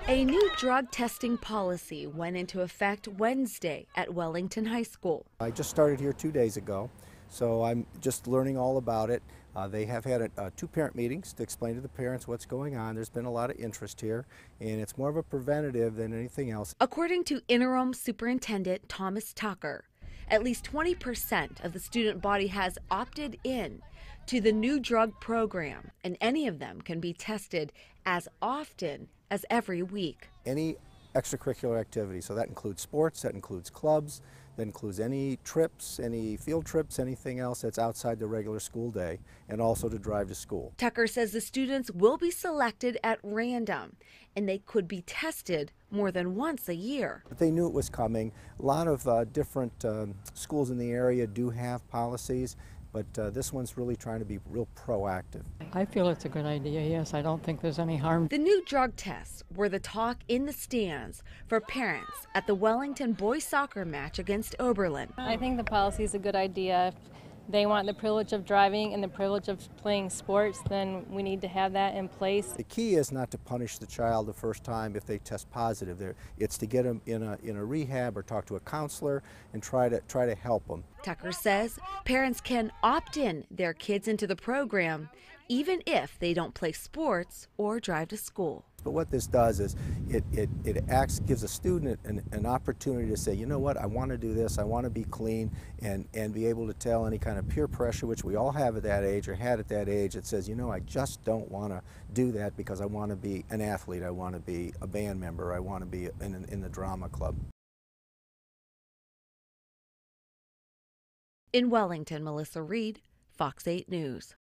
A new drug testing policy went into effect Wednesday at Wellington High School. I just started here 2 days ago, so I'm just learning all about it. They have had two parent meetings to explain to the parents what's going on. There's been a lot of interest here, and it's more of a preventative than anything else. According to Interim Superintendent Thomas Tucker, at least 20% of the student body has opted in to the new drug program, and any of them can be tested as often as every week. Any extracurricular activity, so that includes sports, that includes clubs, that includes any trips, any field trips, anything else that's outside the regular school day, and also to drive to school. Tucker says the students will be selected at random, and they could be tested more than once a year. But they knew it was coming. A lot of different schools in the area do have policies, but this one's really trying to be real proactive. I feel it's a good idea, yes. I don't think there's any harm. The new drug tests were the talk in the stands for parents at the Wellington boys soccer match against Oberlin. I think the policy is a good idea. If they want the privilege of driving and the privilege of playing sports, then we need to have that in place. The key is not to punish the child the first time if they test positive. It's to get them in a rehab or talk to a counselor and try to help them. Tucker says parents can opt in their kids into the program even if they don't play sports or drive to school. But what this does is it gives a student an opportunity to say, you know what, I want to do this, I want to be clean, and be able to tell any kind of peer pressure, which we all have at that age or had at that age, that says, you know, I just don't want to do that because I want to be an athlete, I want to be a band member, I want to be in the drama club. In Wellington, Melissa Reed, Fox 8 News.